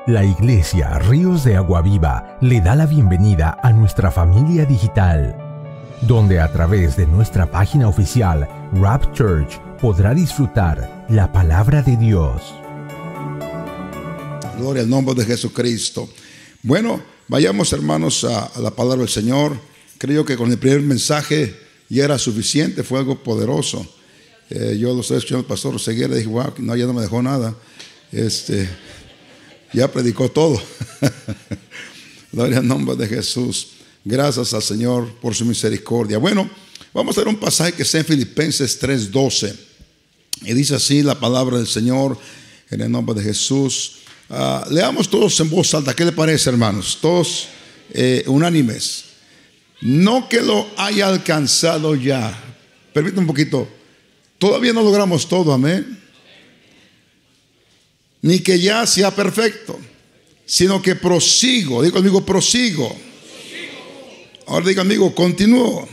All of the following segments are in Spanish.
La Iglesia Ríos de Agua Viva le da la bienvenida a nuestra familia digital, donde a través de nuestra página oficial Rap Church podrá disfrutar la palabra de Dios. Gloria al nombre de Jesucristo. Bueno, vayamos, hermanos, a la palabra del Señor. Creo que con el primer mensaje ya era suficiente, fue algo poderoso. Yo lo estoy escuchando al pastor Oseguera y dije, wow, no, ya no me dejó nada. Ya predicó todo. Gloria al nombre de Jesús. Gracias al Señor por su misericordia. Bueno, vamos a ver un pasaje que está en Filipenses 3:12. Y dice así la palabra del Señor en el nombre de Jesús. Leamos todos en voz alta. ¿Qué le parece, hermanos? Todos unánimes. No que lo haya alcanzado ya. Permítame un poquito. Todavía no logramos todo, amén. Ni que ya sea perfecto, sino que prosigo. Diga conmigo, prosigo. Ahora diga conmigo, continúo.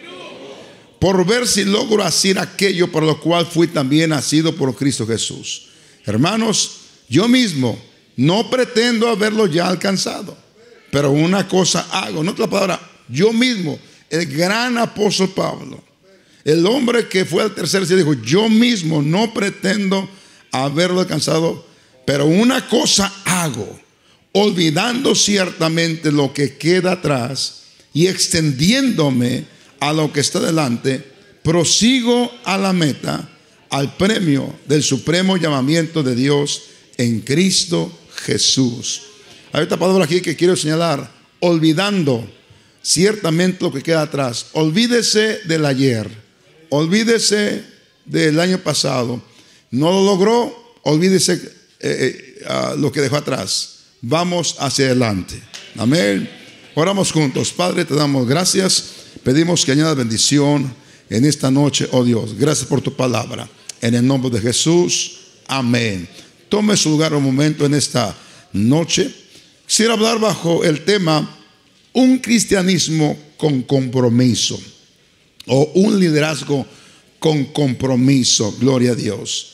Por ver si logro hacer aquello por lo cual fui también nacido por Cristo Jesús. Hermanos, yo mismo no pretendo haberlo ya alcanzado, pero una cosa hago. Nota la palabra, yo mismo. El gran apóstol Pablo, el hombre que fue al tercer cielo, dijo, yo mismo no pretendo haberlo alcanzado, pero una cosa hago, olvidando ciertamente lo que queda atrás y extendiéndome a lo que está delante, prosigo a la meta, al premio del supremo llamamiento de Dios en Cristo Jesús. Hay otra palabra aquí que quiero señalar, olvidando ciertamente lo que queda atrás. Olvídese del ayer, olvídese del año pasado. No lo logró, olvídese lo que dejó atrás. Vamos hacia adelante. Amén. Oramos juntos. Padre, te damos gracias. Pedimos que añadas bendición en esta noche, oh Dios. Gracias por tu palabra. En el nombre de Jesús. Amén. Tome su lugar un momento en esta noche. Quisiera hablar bajo el tema un cristianismo con compromiso, o un liderazgo con compromiso. Gloria a Dios.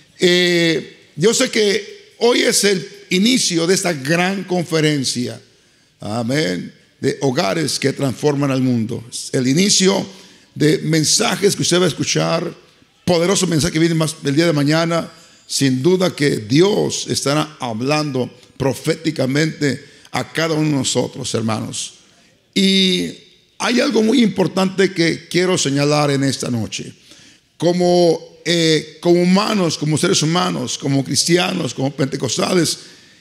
Yo sé que hoy es el inicio de esta gran conferencia, amén, de hogares que transforman al mundo. El inicio de mensajes que usted va a escuchar, poderoso mensaje que viene más el día de mañana. Sin duda que Dios estará hablando proféticamente a cada uno de nosotros, hermanos. Y hay algo muy importante que quiero señalar en esta noche. Como humanos, como seres humanos, como cristianos, como pentecostales,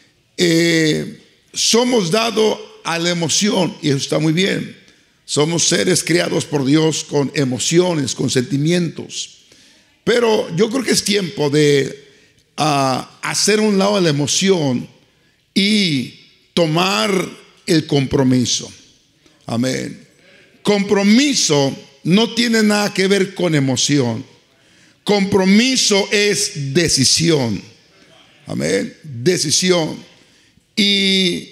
somos dados a la emoción, y eso está muy bien. Somos seres creados por Dios con emociones, con sentimientos. Pero yo creo que es tiempo de hacer un lado de la emoción y tomar el compromiso. Amén. Compromiso no tiene nada que ver con emoción. Compromiso es decisión. Amén. Decisión. Y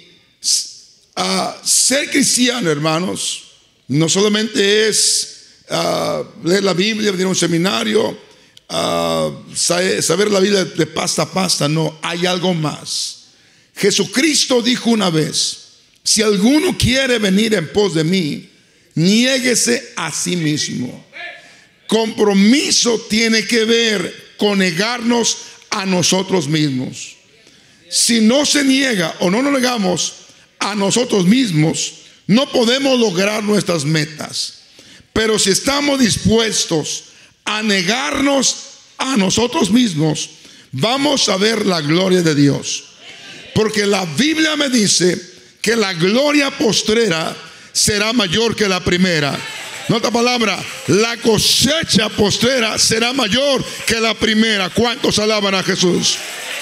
ser cristiano, hermanos, no solamente es leer la Biblia, venir a un seminario, saber la Biblia de pasta a pasta. No, hay algo más. Jesucristo dijo una vez, si alguno quiere venir en pos de mí, niéguese a sí mismo. Compromiso tiene que ver con negarnos a nosotros mismos. Si no se niega o no nos negamos a nosotros mismos, no podemos lograr nuestras metas. Pero si estamos dispuestos a negarnos a nosotros mismos, vamos a ver la gloria de Dios. Porque la Biblia me dice que la gloria postrera será mayor que la primera. En otra palabra, la cosecha postrera será mayor que la primera. ¿Cuántos alaban a Jesús?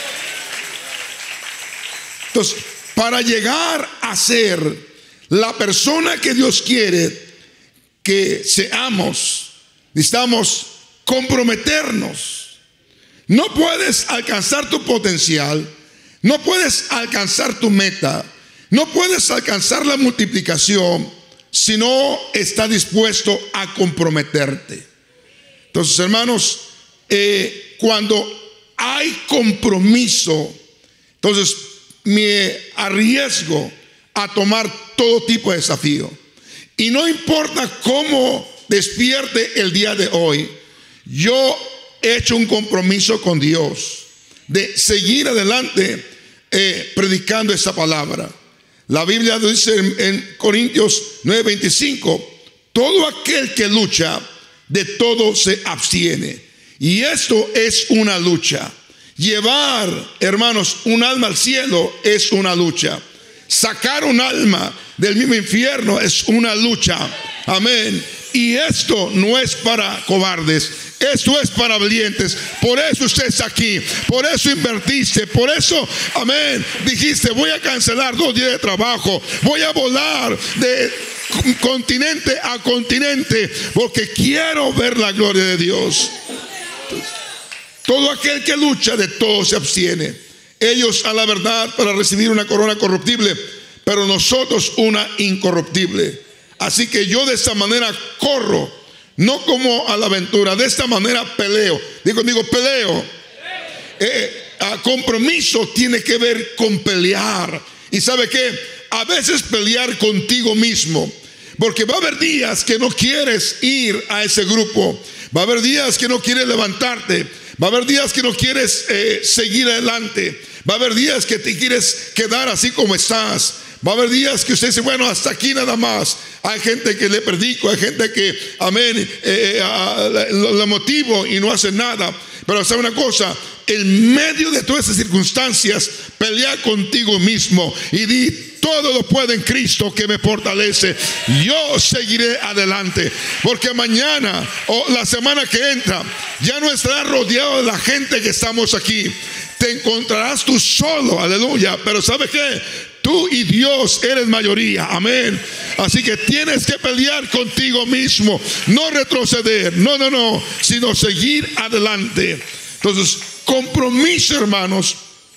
Entonces, para llegar a ser la persona que Dios quiere que seamos, necesitamos comprometernos. No puedes alcanzar tu potencial, no puedes alcanzar tu meta, no puedes alcanzar la multiplicación si no estás dispuesto a comprometerte. Entonces, hermanos, cuando hay compromiso, entonces me arriesgo a tomar todo tipo de desafío. Y no importa cómo despierte el día de hoy, yo he hecho un compromiso con Dios de seguir adelante predicando esta palabra. La Biblia dice en Corintios 9:25, todo aquel que lucha, de todo se abstiene. Y esto es una lucha. Llevar, hermanos, un alma al cielo es una lucha. Sacar un alma del mismo infierno es una lucha. Amén. Y esto no es para cobardes, esto es para valientes. Por eso usted está aquí, por eso invertiste, por eso, amén, dijiste: voy a cancelar 2 días de trabajo, voy a volar de continente a continente, porque quiero ver la gloria de Dios. Todo aquel que lucha, de todo se abstiene. Ellos a la verdad para recibir una corona corruptible, pero nosotros una incorruptible. Así que yo de esta manera corro, no como a la aventura, de esta manera peleo. Digo conmigo, peleo. Compromiso tiene que ver con pelear. ¿Y sabe qué? A veces pelear contigo mismo, porque va a haber días que no quieres ir a ese grupo, va a haber días que no quieres levantarte, va a haber días que no quieres seguir adelante, va a haber días que te quieres quedar así como estás. Va a haber días que usted dice: bueno, hasta aquí nada más. Hay gente que le predico, hay gente que, amén, lo motivo y no hace nada. Pero sabe una cosa, en medio de todas esas circunstancias, pelea contigo mismo y di: todo lo puedo en Cristo que me fortalece. Yo seguiré adelante, porque mañana o la semana que entra ya no estarás rodeado de la gente que estamos aquí. Te encontrarás tú solo, aleluya. Pero ¿sabe qué? Tú y Dios eres mayoría, amén. Así que tienes que pelear contigo mismo, no retroceder, no, sino seguir adelante. Entonces, compromiso, hermanos,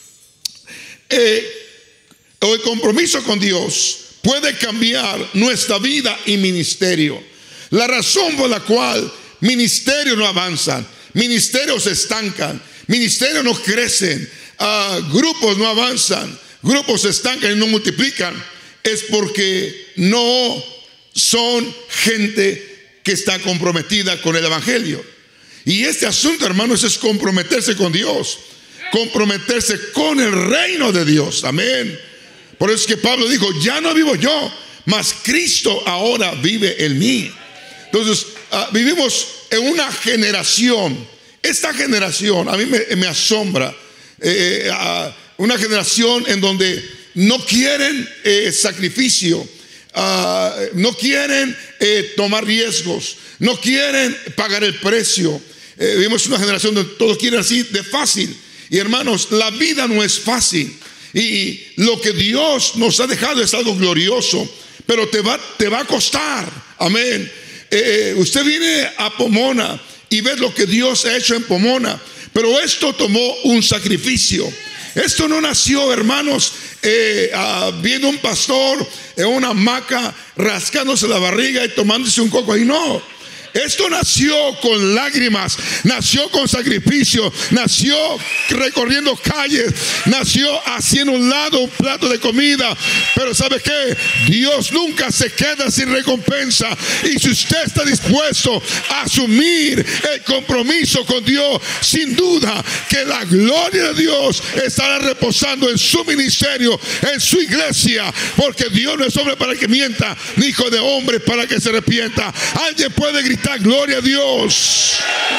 o el compromiso con Dios puede cambiar nuestra vida y ministerio. La razón por la cual ministerios no avanzan, ministerios se estancan, ministerios no crecen, grupos no avanzan, grupos se estancan y no multiplican, es porque no son gente que está comprometida con el evangelio. Y este asunto, hermanos, es comprometerse con Dios, comprometerse con el reino de Dios, amén. Por eso es que Pablo dijo: ya no vivo yo, mas Cristo ahora vive en mí. Entonces vivimos en una generación. Esta generación a mí me asombra. Una generación en donde no quieren sacrificio, no quieren tomar riesgos, no quieren pagar el precio. Vivimos una generación donde todos quieren así de fácil. Y hermanos, la vida no es fácil. Y lo que Dios nos ha dejado es algo glorioso, pero te va a costar. Amén. Usted viene a Pomona y ve lo que Dios ha hecho en Pomona, pero esto tomó un sacrificio. Esto no nació, hermanos, viendo un pastor en una hamaca rascándose la barriga y tomándose un coco ahí. No. Esto nació con lágrimas, nació con sacrificio, nació recorriendo calles, nació haciendo un lado un plato de comida. Pero ¿sabe qué? Dios nunca se queda sin recompensa. Y si usted está dispuesto a asumir el compromiso con Dios, sin duda que la gloria de Dios estará reposando en su ministerio, en su iglesia. Porque Dios no es hombre para que mienta, ni hijo de hombre para que se arrepienta. Alguien puede gritar: gloria a Dios.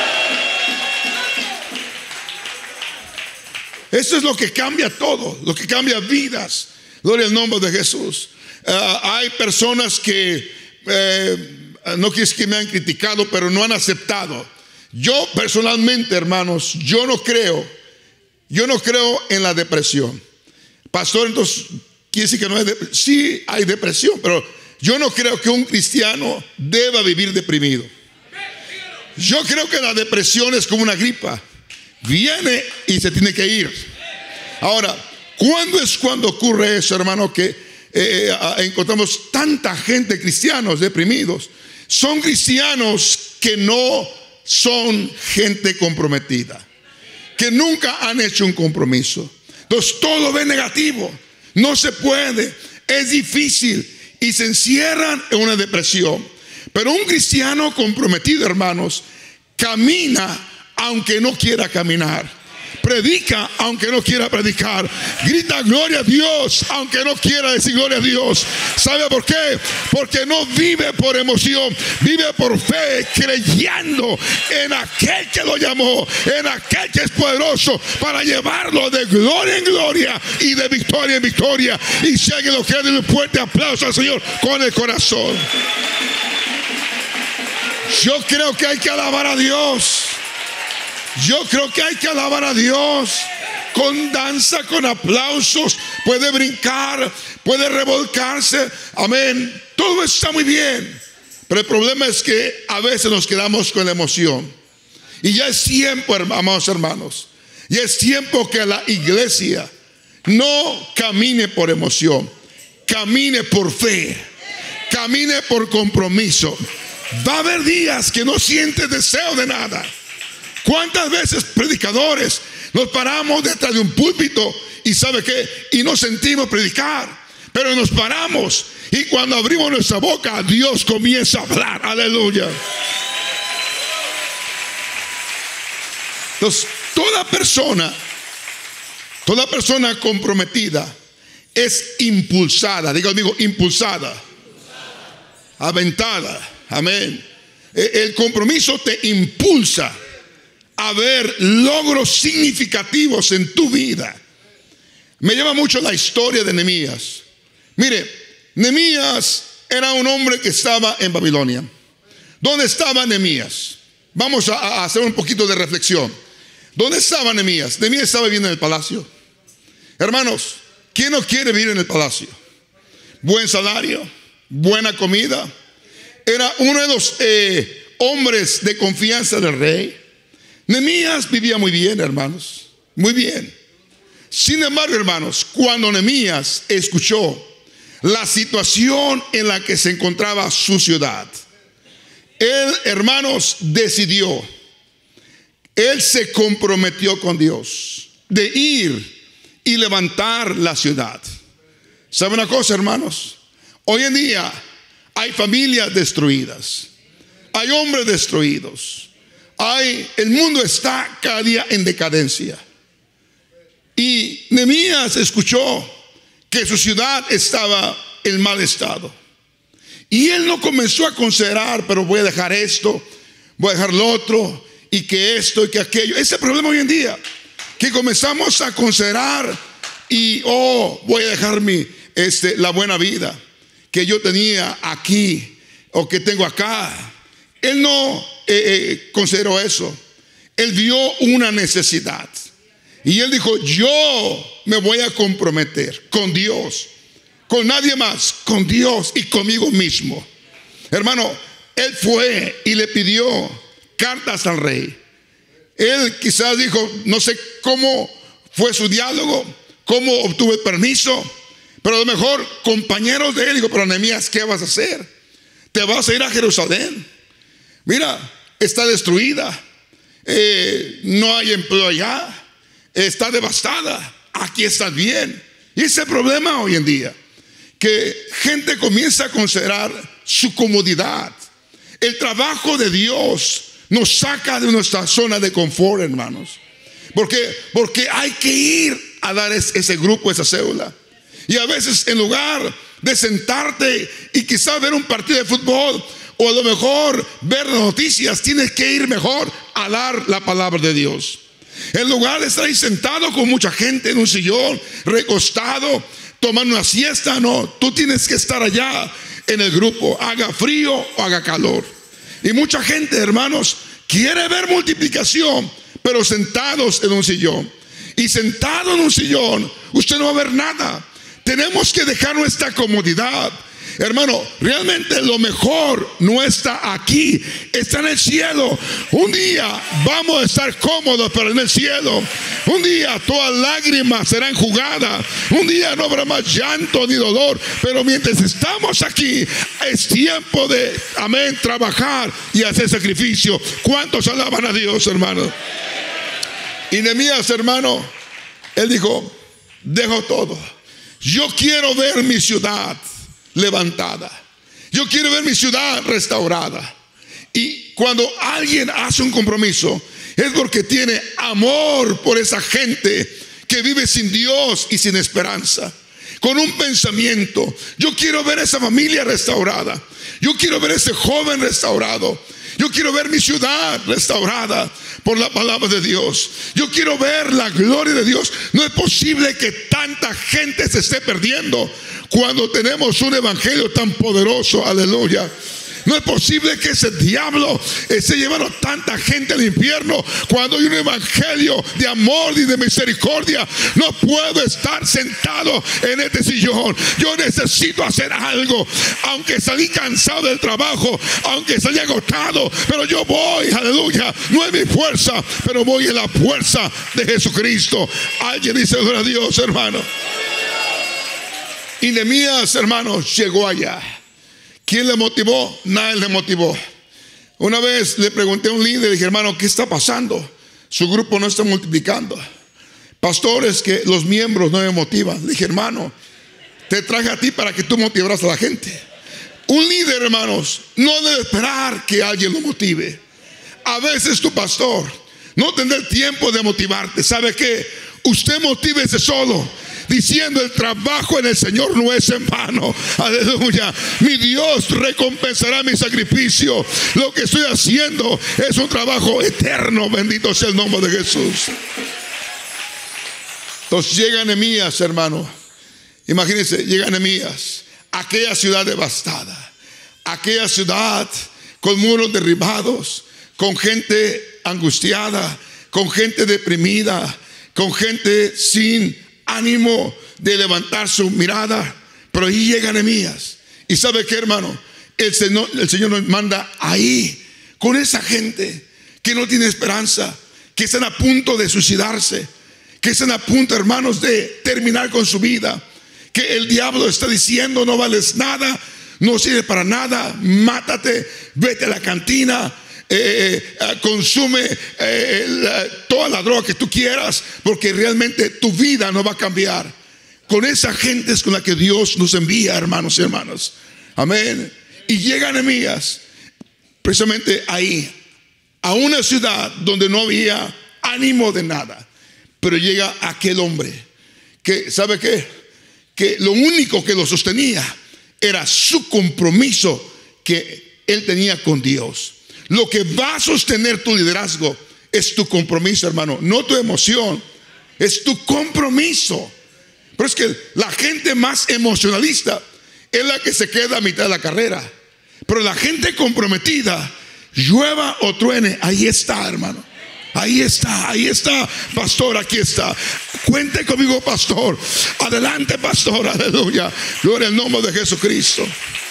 Eso es lo que cambia todo, lo que cambia vidas. Gloria al nombre de Jesús. Hay personas que no quiero que me han criticado, pero no han aceptado. Yo personalmente, hermanos, yo no creo en la depresión. Pastor, entonces quiere decir que no hay depresión. Sí hay depresión, pero yo no creo que un cristiano deba vivir deprimido. Yo creo que la depresión es como una gripa. Viene y se tiene que ir. Ahora, ¿cuándo es cuando ocurre eso, hermano? Que encontramos tanta gente, cristianos deprimidos. Son cristianos que no son gente comprometida, que nunca han hecho un compromiso. Entonces todo ve negativo. No se puede. Es difícil. Y se encierran en una depresión. Pero un cristiano comprometido, hermanos, camina aunque no quiera caminar. Predica aunque no quiera predicar. Grita gloria a Dios aunque no quiera decir gloria a Dios. ¿Sabe por qué? Porque no vive por emoción, vive por fe, creyendo en aquel que lo llamó, en aquel que es poderoso para llevarlo de gloria en gloria y de victoria en victoria. Y si alguien lo cree, denle un fuerte aplauso al Señor con el corazón. Yo creo que hay que alabar a Dios. Yo creo que hay que alabar a Dios con danza, con aplausos. Puede brincar, puede revolcarse. Amén. Todo está muy bien. Pero el problema es que a veces nos quedamos con la emoción. Y ya es tiempo, amados hermanos. Ya es tiempo que la iglesia no camine por emoción. Camine por fe. Camine por compromiso. Va a haber días que no sientes deseo de nada. ¿Cuántas veces predicadores nos paramos detrás de un púlpito y sabe qué? Y no sentimos predicar, pero nos paramos y cuando abrimos nuestra boca Dios comienza a hablar. Aleluya. Entonces toda persona comprometida es impulsada. Diga conmigo, impulsada, aventada. Amén. El compromiso te impulsa a ver logros significativos en tu vida. Me llama mucho la historia de Nehemías. Mire, Nehemías era un hombre que estaba en Babilonia. ¿Dónde estaba Nehemías? Vamos a hacer un poquito de reflexión. ¿Dónde estaba Nehemías? Nehemías estaba viviendo en el palacio. Hermanos, ¿quién no quiere vivir en el palacio? Buen salario, buena comida. Era uno de los hombres de confianza del rey. Nehemías vivía muy bien, hermanos, muy bien. Sin embargo, hermanos, cuando Nehemías escuchó la situación en la que se encontraba su ciudad, él, hermanos, decidió, él se comprometió con Dios de ir y levantar la ciudad. ¿Sabe una cosa, hermanos? Hoy en día hay familias destruidas, hay hombres destruidos. El mundo está cada día en decadencia. Y Nehemías escuchó que su ciudad estaba en mal estado. Y él no comenzó a considerar, pero voy a dejar esto, voy a dejar lo otro, y que esto y que aquello. Ese es el problema hoy en día, que comenzamos a considerar y voy a dejar la buena vida que yo tenía aquí o que tengo acá. Él no consideró eso. Él vio una necesidad y él dijo: yo me voy a comprometer con Dios, con nadie más, con Dios y conmigo mismo. Hermano, él fue y le pidió cartas al rey. Él quizás dijo, no sé cómo fue su diálogo, cómo obtuvo el permiso, pero a lo mejor compañeros de él dijo: pero Nehemías, ¿qué vas a hacer? Te vas a ir a Jerusalén. Mira, está destruida, no hay empleo allá, está devastada, aquí estás bien. Y ese es el problema hoy en día, que gente comienza a considerar su comodidad. El trabajo de Dios nos saca de nuestra zona de confort, hermanos. Porque hay que ir a dar ese grupo, esa célula. Y a veces en lugar de sentarte y quizás ver un partido de fútbol, o a lo mejor ver las noticias, tienes que ir mejor a dar la palabra de Dios. En lugar de estar ahí sentado con mucha gente en un sillón, recostado, tomando una siesta, no, tú tienes que estar allá en el grupo, haga frío o haga calor. Y mucha gente, hermanos, quiere ver multiplicación, pero sentados en un sillón. Y sentado en un sillón, usted no va a ver nada. Tenemos que dejar nuestra comodidad. Hermano, realmente lo mejor no está aquí, está en el cielo. Un día vamos a estar cómodos, pero en el cielo. Un día toda lágrima será enjugada. Un día no habrá más llanto ni dolor. Pero mientras estamos aquí, es tiempo de, amén, trabajar y hacer sacrificio. ¿Cuántos alaban a Dios, hermano? Y Nehemías, hermano, él dijo: dejo todo. Yo quiero ver mi ciudad levantada. Yo quiero ver mi ciudad restaurada. Y cuando alguien hace un compromiso, es porque tiene amor por esa gente que vive sin Dios y sin esperanza. Con un pensamiento: yo quiero ver esa familia restaurada. Yo quiero ver ese joven restaurado. Yo quiero ver mi ciudad restaurada por la palabra de Dios. Yo quiero ver la gloria de Dios. No es posible que tanta gente se esté perdiendo cuando tenemos un evangelio tan poderoso. Aleluya. No es posible que ese diablo esté llevando tanta gente al infierno cuando hay un evangelio de amor y de misericordia. No puedo estar sentado en este sillón. Yo necesito hacer algo. Aunque salí cansado del trabajo, aunque salí agotado, pero yo voy, aleluya. No es mi fuerza, pero voy en la fuerza de Jesucristo. Alguien dice gloria a Dios, hermano. Y Nehemías, hermanos, llegó allá. ¿Quién le motivó? Nadie le motivó. Una vez le pregunté a un líder, dije: hermano, ¿qué está pasando? Su grupo no está multiplicando. Pastores, que los miembros no me motivan. Le dije: hermano, te traje a ti para que tú motivaras a la gente. Un líder, hermanos, no debe esperar que alguien lo motive. A veces tu pastor no tendrá el tiempo de motivarte. ¿Sabe qué? Usted motívese solo, diciendo: el trabajo en el Señor no es en vano. Aleluya. Mi Dios recompensará mi sacrificio. Lo que estoy haciendo es un trabajo eterno. Bendito sea el nombre de Jesús. Entonces llega Nehemías, hermano. Imagínense, llega Nehemías, aquella ciudad devastada, aquella ciudad con muros derribados, con gente angustiada, con gente deprimida, con gente sin ánimo de levantar su mirada. Pero ahí llega Nehemías. Y ¿sabe qué, hermano? El Señor nos manda ahí con esa gente que no tiene esperanza, que están a punto de suicidarse, que están a punto, hermanos, de terminar con su vida, que el diablo está diciendo: no vales nada, no sirves para nada, mátate, vete a la cantina, consume toda la droga que tú quieras, porque realmente tu vida no va a cambiar. Con esa gente es con la que Dios nos envía, hermanos y hermanas. Amén. Y llega Nehemías precisamente ahí, a una ciudad donde no había ánimo de nada. Pero llega aquel hombre que, ¿sabe qué? Que lo único que lo sostenía era su compromiso que él tenía con Dios. Lo que va a sostener tu liderazgo es tu compromiso, hermano. No tu emoción, es tu compromiso. Pero es que la gente más emocionalista es la que se queda a mitad de la carrera. Pero la gente comprometida, llueva o truene, ahí está, hermano. Ahí está, pastor, aquí está. Cuente conmigo, pastor. Adelante, pastor, aleluya. Gloria al nombre de Jesucristo.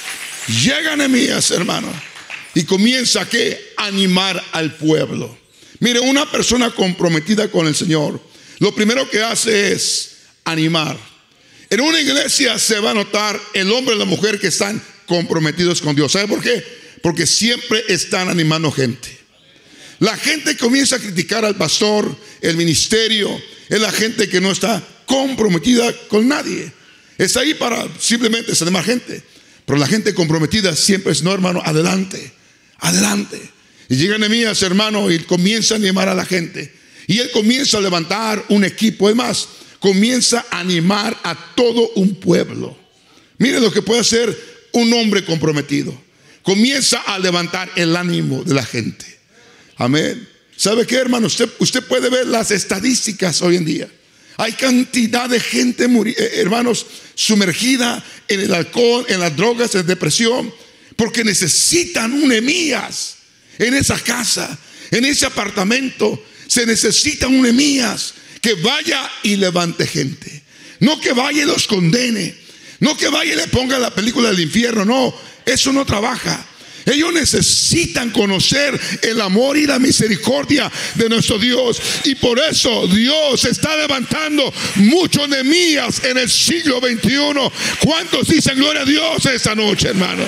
Llega Nehemías, hermano, y comienza a animar al pueblo. Mire, una persona comprometida con el Señor, lo primero que hace es animar. En una iglesia se va a notar el hombre y la mujer que están comprometidos con Dios. ¿Sabe por qué? Porque siempre están animando gente. La gente comienza a criticar al pastor, el ministerio. Es la gente que no está comprometida con nadie. Está ahí para simplemente animar gente. Pero la gente comprometida siempre es: no, hermano, adelante, adelante. Y llega Nehemías, hermano, y comienza a animar a la gente. Y él comienza a levantar un equipo. Es más, comienza a animar a todo un pueblo. Mire lo que puede hacer un hombre comprometido. Comienza a levantar el ánimo de la gente. Amén. ¿Sabe qué, hermano? Usted puede ver las estadísticas hoy en día. Hay cantidad de gente, hermanos, sumergida en el alcohol, en las drogas, en depresión, porque necesitan un Nehemías en esa casa, en ese apartamento. Se necesita un Nehemías que vaya y levante gente. No que vaya y los condene. No que vaya y le ponga la película del infierno. No, eso no trabaja. Ellos necesitan conocer el amor y la misericordia de nuestro Dios. Y por eso Dios está levantando muchos Nehemías en el siglo XXI. ¿Cuántos dicen gloria a Dios esta noche, hermano?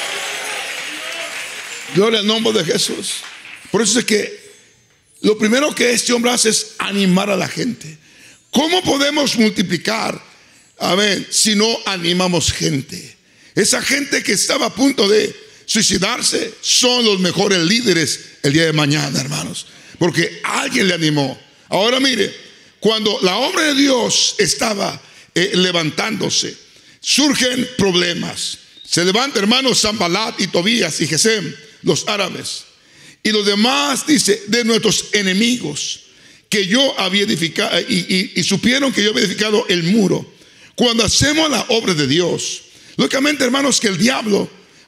Gloria al nombre de Jesús. Por eso es que lo primero que este hombre hace es animar a la gente. ¿Cómo podemos multiplicar, si no animamos gente? Esa gente que estaba a punto de suicidarse son los mejores líderes el día de mañana, hermanos, porque alguien le animó. Ahora mire, cuando la obra de Dios estaba levantándose, surgen problemas. Se levanta, hermanos, Sanbalat y Tobías y Gesem, los árabes, y los demás, dice, de nuestros enemigos, que yo había edificado, y supieron que yo había edificado el muro. Cuando hacemos la obra de Dios, lógicamente, hermanos, que el diablo,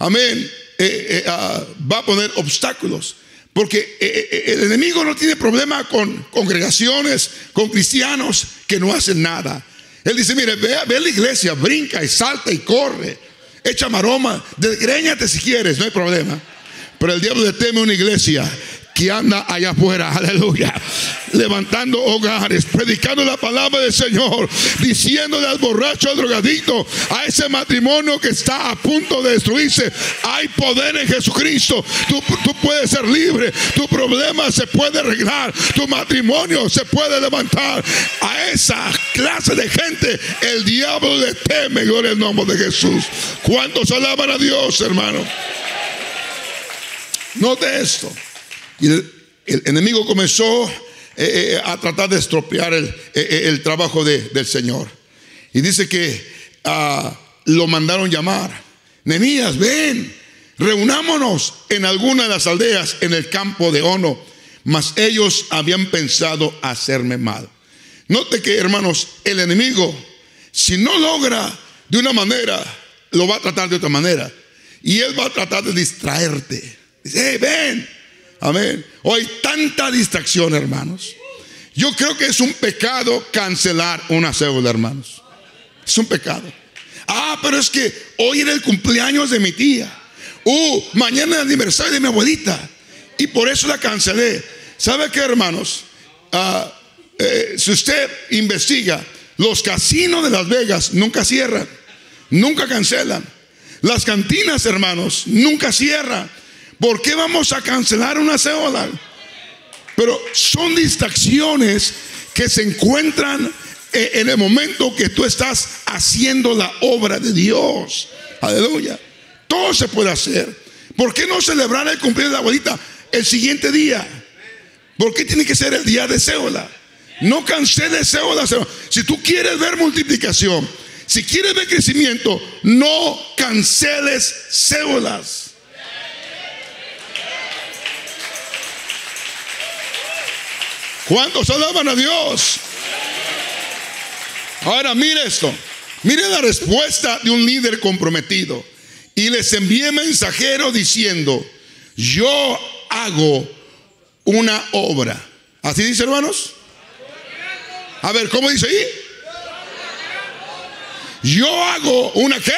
va a poner obstáculos, porque el enemigo no tiene problema con congregaciones, con cristianos que no hacen nada. Él dice, mire, ve a la iglesia, brinca y salta y corre, echa maroma, desgréñate si quieres, no hay problema. Pero el diablo le teme a una iglesia que anda allá afuera, aleluya, levantando hogares, predicando la palabra del Señor, diciéndole al borracho, al drogadicto, a ese matrimonio que está a punto de destruirse, hay poder en Jesucristo. Tú puedes ser libre, tu problema se puede arreglar, tu matrimonio se puede levantar. A esa clase de gente el diablo le teme, gloria al nombre de Jesús. ¿Cuántos alaban a Dios, hermano? Note esto. Y el enemigo comenzó a tratar de estropear el trabajo del Señor. Y dice que lo mandaron llamar. Nehemías, ven, reunámonos en alguna de las aldeas en el campo de Ono. Mas ellos habían pensado hacerme mal. Note que, hermanos, el enemigo, si no logra de una manera, lo va a tratar de otra manera. Y él va a tratar de distraerte. Dice, hey, ven. Amén. Hoy hay tanta distracción, hermanos. Yo creo que es un pecado cancelar una célula, hermanos. Es un pecado. Pero es que hoy era el cumpleaños de mi tía. Mañana es el aniversario de mi abuelita. Y por eso la cancelé. ¿Sabe qué, hermanos? Si usted investiga, los casinos de Las Vegas nunca cierran, nunca cancelan. Las cantinas, hermanos, nunca cierran. ¿Por qué vamos a cancelar una célula? Pero son distracciones que se encuentran en el momento que tú estás haciendo la obra de Dios. Aleluya. Todo se puede hacer. ¿Por qué no celebrar el cumpleaños de la abuelita el siguiente día? ¿Por qué tiene que ser el día de célula? No canceles célula. Si tú quieres ver multiplicación, si quieres ver crecimiento, no canceles células. ¿Cuántos alaban a Dios? Ahora mire esto. Mire la respuesta de un líder comprometido. Y les envié mensajero diciendo, yo hago una obra. ¿Así dice, hermanos? A ver, ¿cómo dice ahí? Yo hago una ¿qué?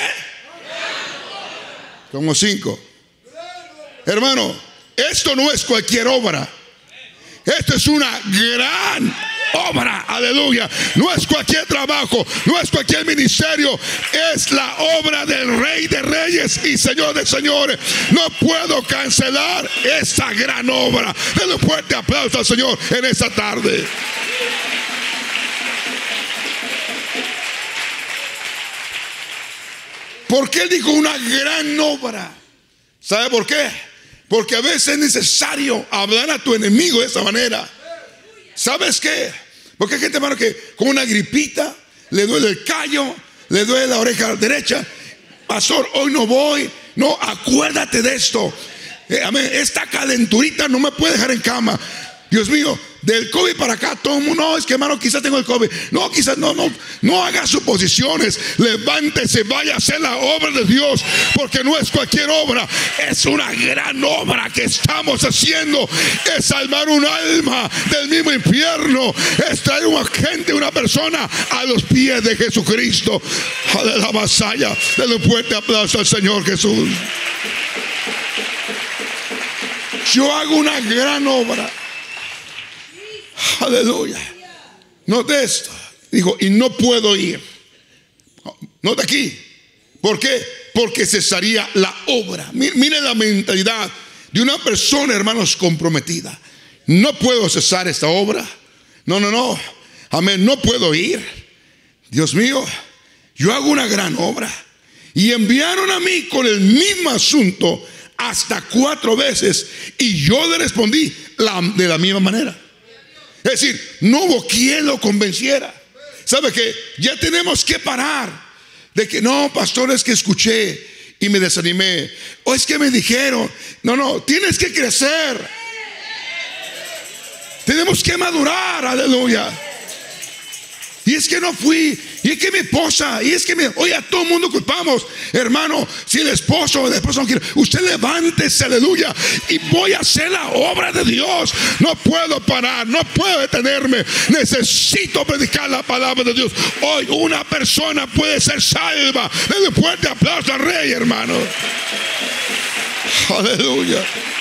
Como 5. Hermano, esto no es cualquier obra. Esto es una gran obra, aleluya. No es cualquier trabajo, no es cualquier ministerio. Es la obra del Rey de Reyes y Señor de Señores. No puedo cancelar esa gran obra. Denle un fuerte aplauso al Señor en esta tarde. ¿Por qué dijo una gran obra? ¿Sabe por qué? Porque a veces es necesario hablar a tu enemigo de esa manera. ¿Sabes qué? Porque hay gente, hermano, que con una gripita le duele el callo, le duele la oreja derecha. Pastor, hoy no voy. No, acuérdate de esto. Amén. Esta calenturita no me puede dejar en cama. Dios mío, del COVID para acá todo el mundo, no, es que, hermano, quizás tengo el COVID. No, quizás no haga suposiciones. Levántese, vaya a hacer la obra de Dios, porque no es cualquier obra, es una gran obra que estamos haciendo. Es salvar un alma del mismo infierno, es traer una gente, una persona a los pies de Jesucristo. De la vasalla. Denle un fuerte aplauso al Señor Jesús. Yo hago una gran obra. Aleluya. Note esto. Dijo, y no puedo ir. Note aquí. ¿Por qué? Porque cesaría la obra. Mire la mentalidad de una persona, hermanos, comprometida. No puedo cesar esta obra. No. amén, no puedo ir. Dios mío, yo hago una gran obra. Y enviaron a mí con el mismo asunto hasta 4 veces. Y yo le respondí de la misma manera. Es decir, no hubo quien lo convenciera. ¿Sabe qué? Ya tenemos que parar de que no, pastor, es que escuché y me desanimé, o es que me dijeron. No, tienes que crecer. Tenemos que madurar, aleluya. Y es que no fui, y es que mi esposa, y es que oye, a todo el mundo culpamos. Hermano, si el esposo o la esposa no quiere, usted levántese, aleluya, y voy a hacer la obra de Dios. No puedo parar, no puedo detenerme. Necesito predicar la palabra de Dios. Hoy una persona puede ser salva. Denle un fuerte aplauso al Rey, hermano. Aleluya.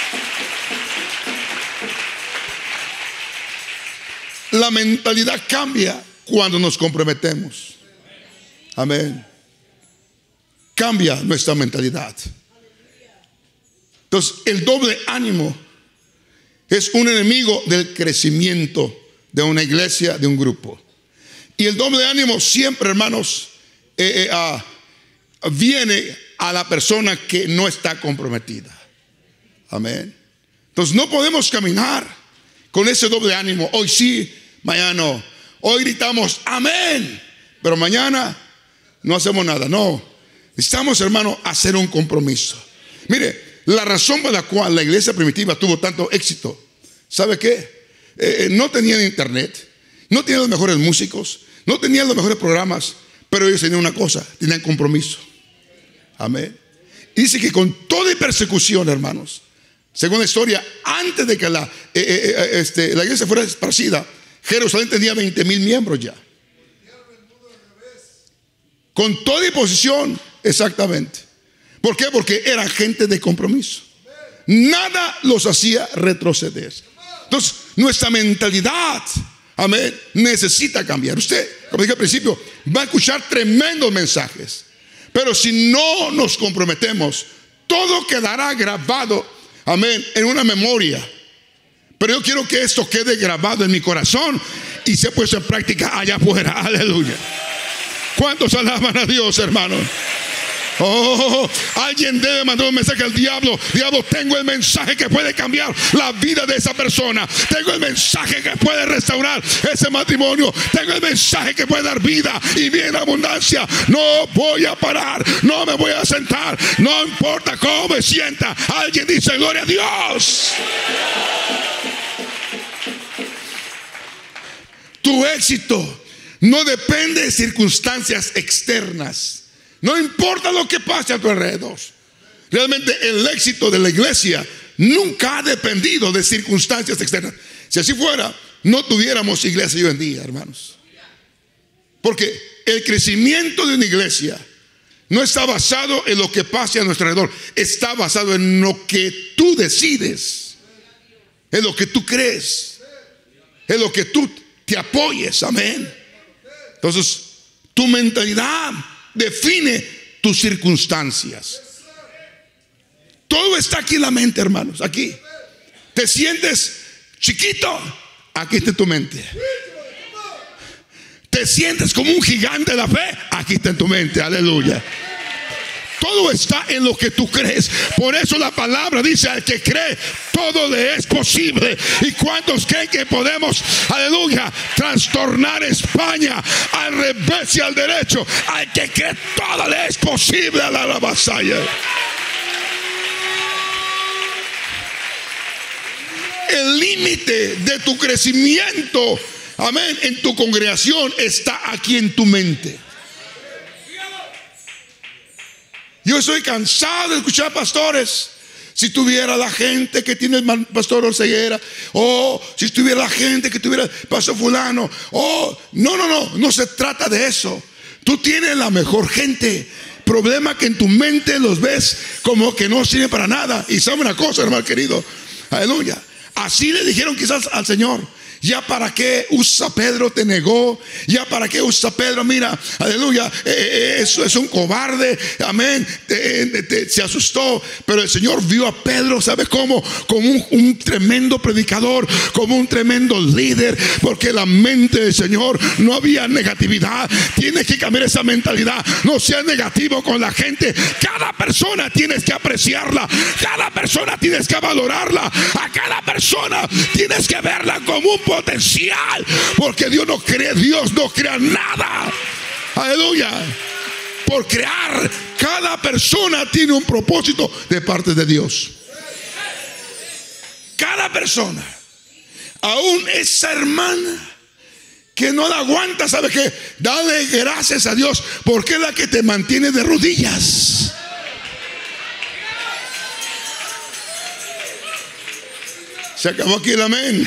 La mentalidad cambia cuando nos comprometemos. Amén. Cambia nuestra mentalidad. Entonces, el doble ánimo es un enemigo del crecimiento de una iglesia, de un grupo. Y el doble ánimo siempre, hermanos, viene a la persona que no está comprometida. Amén. Entonces, no podemos caminar con ese doble ánimo. Hoy sí, mañana no. Hoy gritamos amén, pero mañana no hacemos nada. No, necesitamos, hermano, hacer un compromiso. Mire, la razón por la cual la iglesia primitiva tuvo tanto éxito, ¿sabe qué? No tenían internet, no tenían los mejores músicos, no tenían los mejores programas, pero ellos tenían una cosa, tenían compromiso. Amén. Y dice que con toda persecución, hermanos, según la historia, antes de que la iglesia fuera esparcida, Jerusalén tenía 20,000 miembros ya. Con toda disposición, exactamente. ¿Por qué? Porque eran gente de compromiso. Nada los hacía retroceder. Entonces, nuestra mentalidad, amén, necesita cambiar. Usted, como dije al principio, va a escuchar tremendos mensajes. Pero si no nos comprometemos, todo quedará grabado, amén, en una memoria. Pero yo quiero que esto quede grabado en mi corazón y se puesto en práctica allá afuera. Aleluya. ¿Cuántos alaban a Dios, hermano? Oh, alguien debe mandar un mensaje al diablo. Diablo, tengo el mensaje que puede cambiar la vida de esa persona. Tengo el mensaje que puede restaurar ese matrimonio. Tengo el mensaje que puede dar vida y vida en abundancia. No voy a parar, no me voy a sentar, no importa cómo me sienta. Alguien dice gloria a Dios. Tu éxito no depende de circunstancias externas. No importa lo que pase a tu alrededor. Realmente el éxito de la iglesia nunca ha dependido de circunstancias externas. Si así fuera, no tuviéramos iglesia hoy en día, hermanos. Porque el crecimiento de una iglesia no está basado en lo que pase a nuestro alrededor. Está basado en lo que tú decides, en lo que tú crees, en lo que tú te apoyes. Amén. Entonces, tu mentalidad define tus circunstancias. Todo está aquí en la mente, hermanos. Aquí. Te sientes chiquito, aquí está tu mente. Te sientes como un gigante de la fe, aquí está en tu mente. Aleluya. Todo está en lo que tú crees. Por eso la palabra dice: al que cree, todo le es posible. ¿Y cuántos creen que podemos, aleluya, trastornar España al revés y al derecho? Al que cree, todo le es posible a la vasalla. El límite de tu crecimiento, amén, en tu congregación está aquí en tu mente. Yo estoy cansado de escuchar pastores. Si tuviera la gente que tiene el pastor Orceguera, si tuviera la gente que tuviera el pastor fulano, no se trata de eso. Tú tienes la mejor gente. Problema que en tu mente los ves como que no sirven para nada. Y sabe una cosa, hermano querido, aleluya, así le dijeron quizás al Señor: Ya para qué usa Pedro, te negó. Ya para qué usa Pedro, mira, aleluya, eso es un cobarde, amén, se asustó. Pero el Señor vio a Pedro, ¿sabe cómo? Como un tremendo predicador, como un tremendo líder, porque la mente del Señor no había negatividad. Tienes que cambiar esa mentalidad. No seas negativo con la gente. Cada persona tienes que apreciarla, cada persona tienes que valorarla, a cada persona tienes que verla como un potencial, porque Dios no crea nada, aleluya, por crear. Cada persona tiene un propósito de parte de Dios. Cada persona. Aún esa hermana que no la aguanta, ¿sabe qué? Dale gracias a Dios, porque es la que te mantiene de rodillas. Se acabó aquí el amén.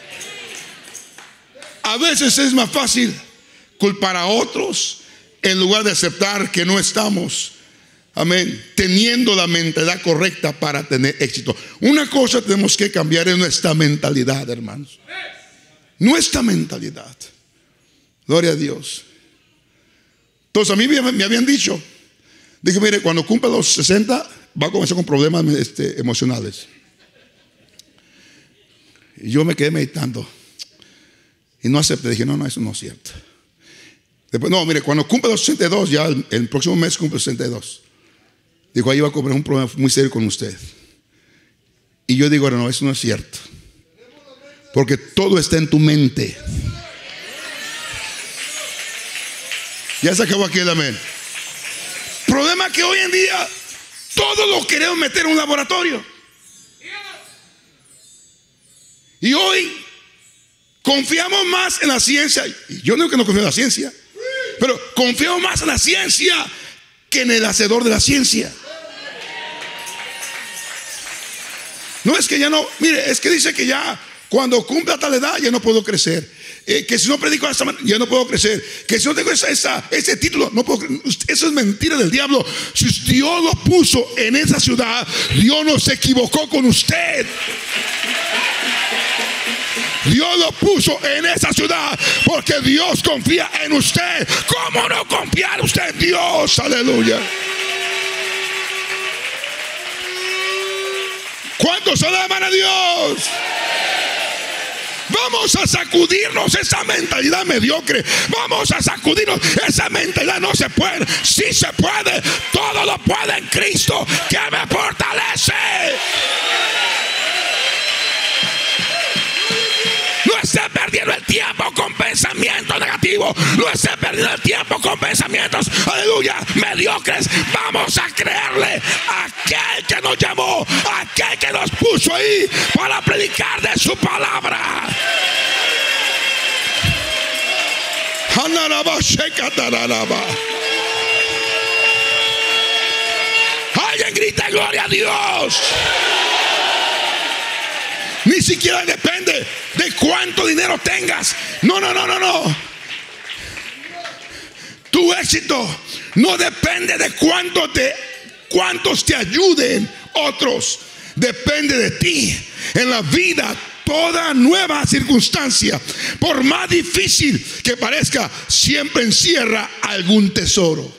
A veces es más fácil culpar a otros en lugar de aceptar que no estamos, amén, teniendo la mentalidad correcta para tener éxito. Una cosa tenemos que cambiar es nuestra mentalidad, hermanos. Nuestra mentalidad. Gloria a Dios. Entonces a mí me habían dicho, dije, mire, cuando cumpla los 60 va a comenzar con problemas emocionales. Y yo me quedé meditando y no acepté. Dije, no, eso no es cierto. Después, no, mire, cuando cumple los 62, ya el próximo mes cumple 62. Dijo, ahí va a comer un problema muy serio con usted. Y yo digo, no, eso no es cierto, porque todo está en tu mente. Ya se acabó aquí el amén. Problema que hoy en día todo lo queremos meter en un laboratorio. Y hoy confiamos más en la ciencia. Y yo no digo que no confío en la ciencia, pero confiamos más en la ciencia que en el hacedor de la ciencia. No es que ya no, mire, es que dice que ya cuando cumpla tal edad ya no puedo crecer. Que si no predico de esta manera ya no puedo crecer. Que si no tengo ese título no puedo crecer. Eso es mentira del diablo. Si Dios lo puso en esa ciudad, Dios no se equivocó con usted. Dios lo puso en esa ciudad porque Dios confía en usted. ¿Cómo no confiar usted en Dios? Aleluya. ¿Cuántos alaban a Dios? Vamos a sacudirnos esa mentalidad mediocre. Vamos a sacudirnos esa mentalidad. No se puede. Sí se puede. Todo lo puede en Cristo que me fortalece. No esté perdiendo el tiempo con pensamientos negativos. No esté perdiendo el tiempo con pensamientos, aleluya, mediocres. Vamos a creerle a aquel que nos llamó, a aquel que nos puso ahí para predicar de su palabra. Alguien grita gloria a Dios. Ni siquiera depende de cuánto dinero tengas. No. Tu éxito no depende de cuántos te ayuden otros. Depende de ti. En la vida, toda nueva circunstancia, por más difícil que parezca, siempre encierra algún tesoro.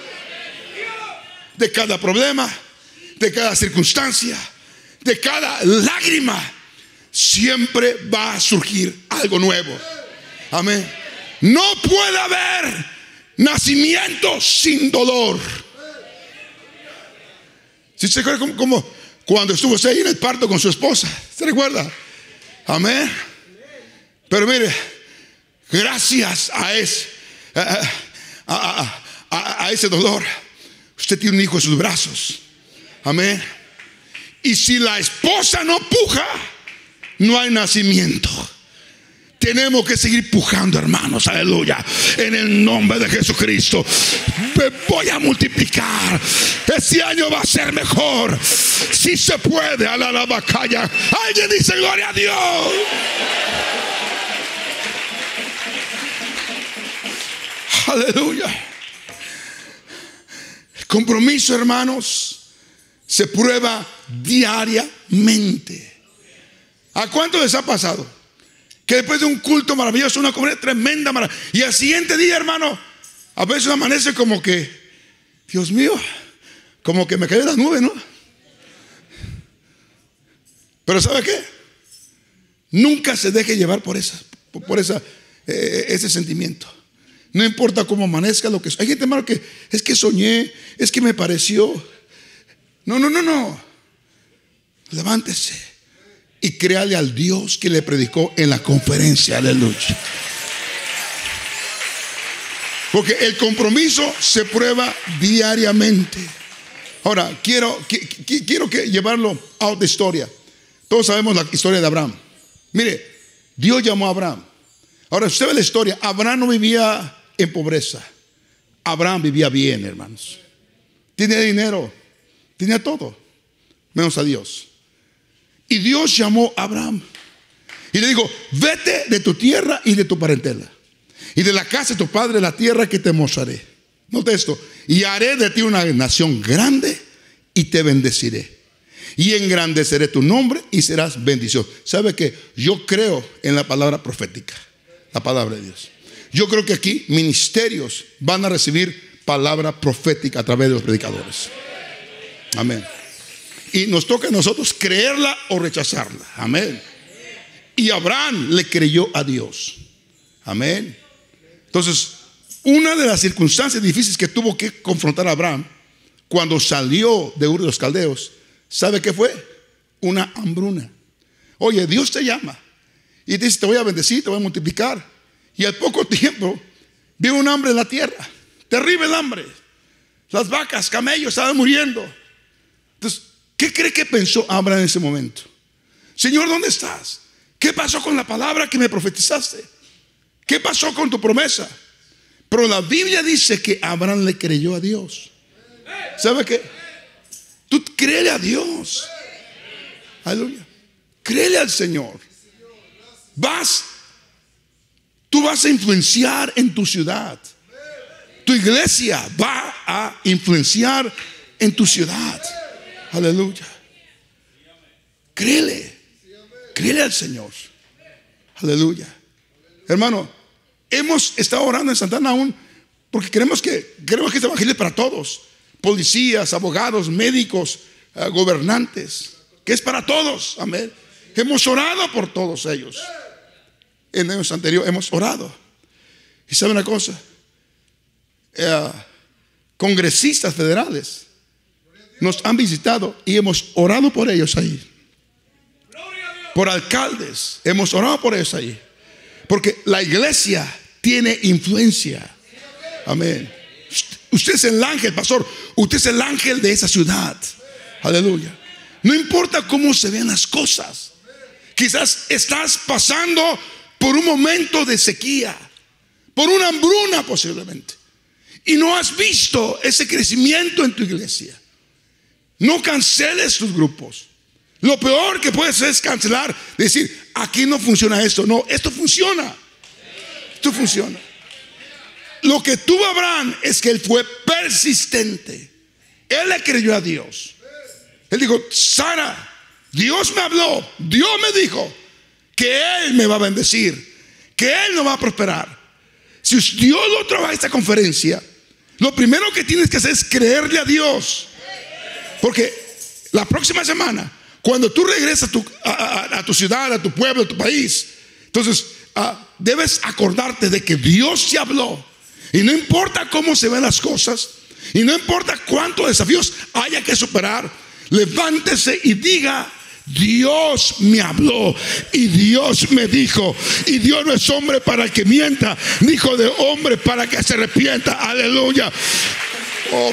De cada problema, de cada circunstancia, de cada lágrima, siempre va a surgir algo nuevo. Amén. No puede haber nacimiento sin dolor. Si se acuerda como cuando estuvo usted ahí en el parto con su esposa, ¿se recuerda? Amén. Pero mire, gracias a ese dolor, usted tiene un hijo en sus brazos. Amén. Y si la esposa no puja, no hay nacimiento. Tenemos que seguir pujando, hermanos, aleluya, en el nombre de Jesucristo. Me voy a multiplicar. Este año va a ser mejor. Si se puede, a la bacalla. Alguien dice gloria a Dios. Aleluya. El compromiso, hermanos, se prueba diariamente. ¿A cuánto les ha pasado Que después de un culto maravilloso, una comunidad tremenda, y al siguiente día, hermano, a veces amanece como que, Dios mío, como que me cae de la nube, ¿no? Pero ¿sabe qué? Nunca se deje llevar por ese sentimiento. No importa cómo amanezca, lo que hay gente, hermano, que es que soñé, es que me pareció. No. Levántese y créale al Dios que le predicó en la conferencia. Aleluya. Porque el compromiso se prueba diariamente. Ahora, quiero llevarlo a otra historia. Todos sabemos la historia de Abraham. Mire, Dios llamó a Abraham. Ahora, usted ve la historia. Abraham no vivía en pobreza. Abraham vivía bien, hermanos. Tenía dinero, tenía todo, menos a Dios. Y Dios llamó a Abraham y le dijo: vete de tu tierra y de tu parentela y de la casa de tu padre, la tierra que te mostraré. Note esto: y haré de ti una nación grande y te bendeciré y engrandeceré tu nombre y serás bendición. ¿Sabe qué? Yo creo en la palabra profética, la palabra de Dios. Yo creo que aquí ministerios van a recibir palabra profética a través de los predicadores. Amén. Y nos toca a nosotros creerla o rechazarla. Amén. Y Abraham le creyó a Dios. Amén. Entonces, una de las circunstancias difíciles que tuvo que confrontar a Abraham cuando salió de Ur de los Caldeos, ¿sabe qué fue? Una hambruna. Oye, Dios te llama y te dice: te voy a bendecir, te voy a multiplicar. Y al poco tiempo vio un hambre en la tierra. Terrible el hambre. Las vacas, camellos estaban muriendo. Entonces, ¿qué cree que pensó Abraham en ese momento? Señor, ¿dónde estás? ¿Qué pasó con la palabra que me profetizaste? ¿Qué pasó con tu promesa? Pero la Biblia dice que Abraham le creyó a Dios. ¿Sabe qué? Tú créele a Dios. Aleluya. Créele al Señor. Tú vas a influenciar en tu ciudad. Tu iglesia va a influenciar en tu ciudad. Aleluya. Créele al Señor. Aleluya. Hermano, hemos estado orando en Santana aún porque queremos que este evangelio es para todos. Policías, abogados, médicos, gobernantes, que es para todos. Amén. Hemos orado por todos ellos. En años anteriores hemos orado. Y sabe una cosa, congresistas federales nos han visitado y hemos orado por ellos ahí. Por alcaldes, hemos orado por ellos ahí. Porque la iglesia tiene influencia. Amén. Usted es el ángel, pastor. Usted es el ángel de esa ciudad. Aleluya. No importa cómo se ven las cosas. Quizás estás pasando por un momento de sequía, por una hambruna posiblemente, y no has visto ese crecimiento en tu iglesia. No canceles tus grupos. Lo peor que puedes hacer es cancelar, decir: aquí no funciona esto. No, esto funciona. Esto funciona. Lo que tuvo Abraham es que él fue persistente. Él le creyó a Dios. Él dijo: Sara, Dios me habló, Dios me dijo que Él me va a bendecir, que Él nos va a prosperar. Si Dios lo trabaja esta conferencia, lo primero que tienes que hacer es creerle a Dios. Porque la próxima semana, cuando tú regresas a tu ciudad, a tu pueblo, a tu país, entonces debes acordarte de que Dios te habló. Y no importa cómo se ven las cosas, y no importa cuántos desafíos haya que superar, levántese y diga: Dios me habló y Dios me dijo. Y Dios no es hombre para que mienta, ni hijo de hombre para que se arrepienta. Aleluya. Oh,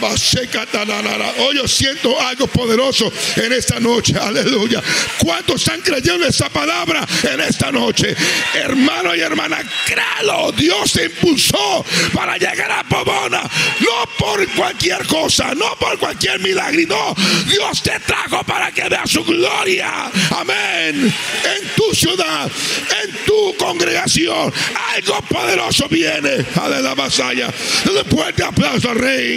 oh, yo siento algo poderoso en esta noche. Aleluya. ¿Cuántos están creyendo esa palabra en esta noche? Hermano y hermana, créalo. Dios te impulsó para llegar a Pomona. No por cualquier cosa, no por cualquier milagro. No, Dios te trajo para que veas su gloria. Amén. En tu ciudad, en tu congregación, algo poderoso viene. Aleluya. Vasalla. Dale fuerte aplauso al Rey.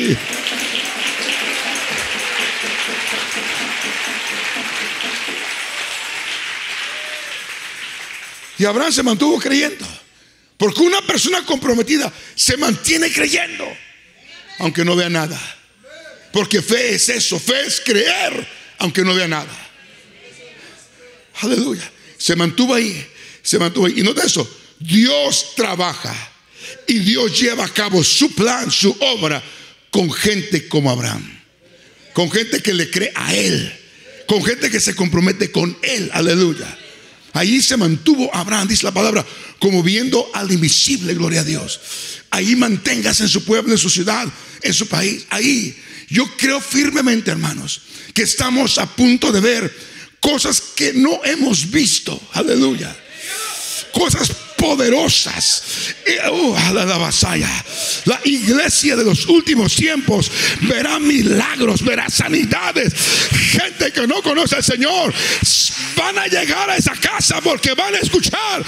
Y Abraham se mantuvo creyendo. Porque una persona comprometida se mantiene creyendo, aunque no vea nada. Porque fe es eso, fe es creer, aunque no vea nada. Aleluya. Se mantuvo ahí, se mantuvo ahí. Y nota eso, Dios trabaja y Dios lleva a cabo su plan, su obra, con gente como Abraham, con gente que le cree a Él, con gente que se compromete con Él. Aleluya. Ahí se mantuvo Abraham, dice la palabra, como viendo al invisible. Gloria a Dios. Ahí manténgase en su pueblo, en su ciudad, en su país. Ahí yo creo firmemente, hermanos, que estamos a punto de ver cosas que no hemos visto. Aleluya. Cosas poderosas. La iglesia de los últimos tiempos verá milagros, verá sanidades. Gente que no conoce al Señor van a llegar a esa casa porque van a escuchar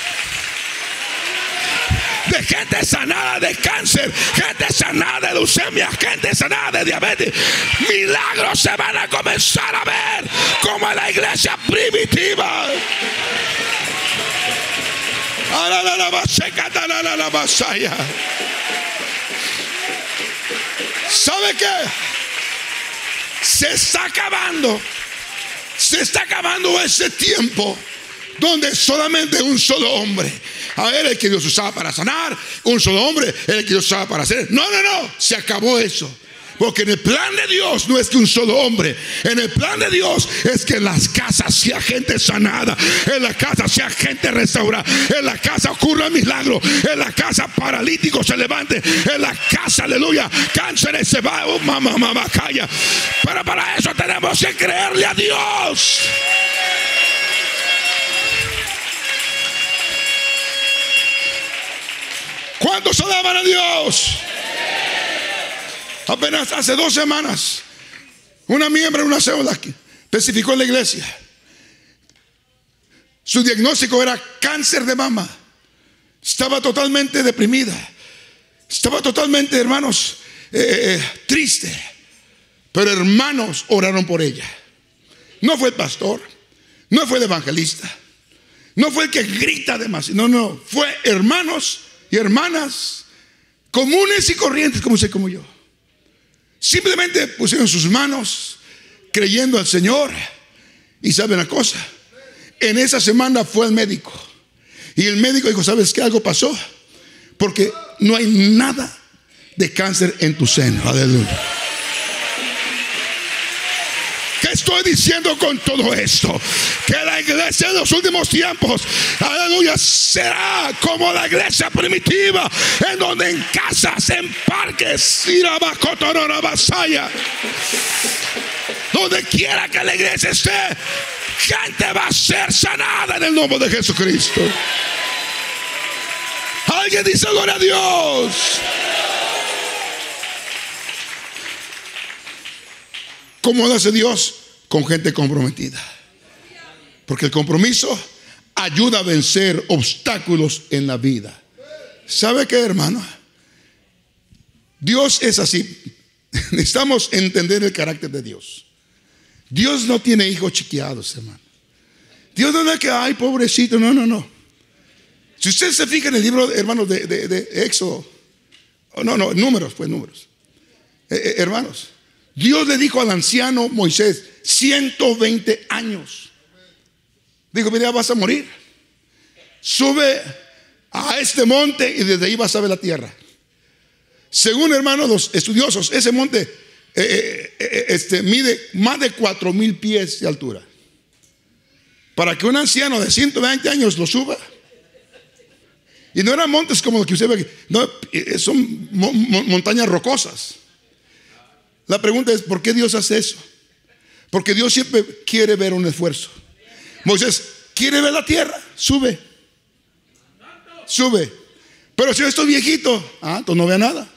de gente sanada de cáncer, gente sanada de leucemia, gente sanada de diabetes. Milagros se van a comenzar a ver como en la iglesia primitiva. ¿Sabe qué? Se está acabando ese tiempo donde solamente un solo hombre, a él el que Dios usaba para sanar, un solo hombre el que Dios usaba para hacer. No, se acabó eso. Porque en el plan de Dios no es que un solo hombre. En el plan de Dios es que en las casas sea gente sanada, en la casa sea gente restaurada, en la casa ocurra milagro, en la casa paralítico se levante, en la casa, aleluya, cánceres se va. Mamá, calla. Pero para eso tenemos que creerle a Dios. ¿Cuántos alaban a Dios? Apenas hace 2 semanas, una miembro de una célula testificó en la iglesia. Su diagnóstico era cáncer de mama. Estaba totalmente deprimida. Estaba totalmente, hermanos, triste. Pero hermanos oraron por ella. No fue el pastor, no fue el evangelista, no fue el que grita demasiado. No, fue hermanos y hermanas comunes y corrientes como usted, como yo. Simplemente pusieron sus manos creyendo al Señor. Y saben una cosa, en esa semana fue al médico y el médico dijo: ¿sabes qué? Algo pasó, porque no hay nada de cáncer en tu seno. Aleluya. ¿Qué estoy diciendo con todo esto? Que la iglesia de los últimos tiempos, aleluya, será como la iglesia primitiva, en donde en casas, en parques, donde quiera que la iglesia esté, gente va a ser sanada en el nombre de Jesucristo. Alguien dice gloria a Dios. ¿Cómo lo hace Dios? Con gente comprometida. Porque el compromiso ayuda a vencer obstáculos en la vida. ¿Sabe qué, hermano? Dios es así. Necesitamos entender el carácter de Dios. Dios no tiene hijos chiqueados, hermano. Dios no es que, ay, pobrecito. No. Si usted se fija en el libro, hermanos, de Éxodo, números. Hermanos, Dios le dijo al anciano Moisés, 120 años. Dijo: mira, vas a morir. Sube a este monte y desde ahí vas a ver la tierra. Según, hermanos, los estudiosos, ese monte mide más de 4,000 pies de altura. Para que un anciano de 120 años lo suba. Y no eran montes como los que usted ve aquí. No, son montañas rocosas. La pregunta es: ¿por qué Dios hace eso? Porque Dios siempre quiere ver un esfuerzo. Moisés quiere ver la tierra, sube. Pero si yo estoy viejito, entonces no vea nada.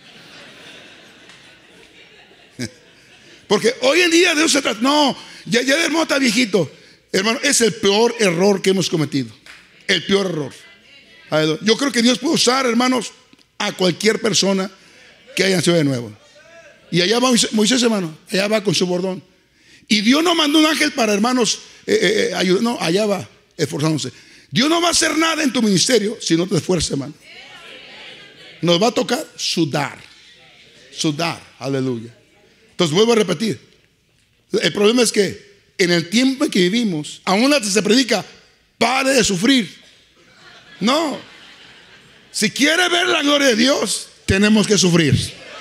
Porque hoy en día de eso se trata. No, ya el hermano está viejito. Hermano, es el peor error que hemos cometido. El peor error. Yo creo que Dios puede usar, hermanos, a cualquier persona que haya nacido de nuevo. Y allá va Moisés, hermano. Allá va con su bordón. Y Dios no mandó un ángel para, hermanos, ayudar. No, allá va esforzándose. Dios no va a hacer nada en tu ministerio si no te esfuerzas, hermano. Nos va a tocar sudar. Sudar, aleluya. Entonces vuelvo a repetir. El problema es que en el tiempo en que vivimos, aún antes se predica, pare de sufrir. No. Si quiere ver la gloria de Dios, tenemos que sufrir.